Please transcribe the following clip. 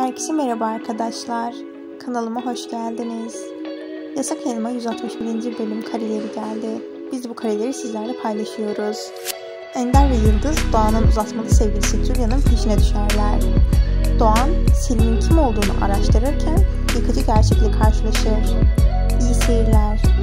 Herkese merhaba arkadaşlar. Kanalıma hoş geldiniz. Yasak Elma 161. bölüm kareleri geldi. Biz bu kareleri sizlerle paylaşıyoruz. Ender ve Yıldız Doğan'ın uzatmalı sevgilisi Julia'nın peşine düşerler. Doğan, Selim'in kim olduğunu araştırırken yıkıcı gerçekle karşılaşır. İyi seyirler.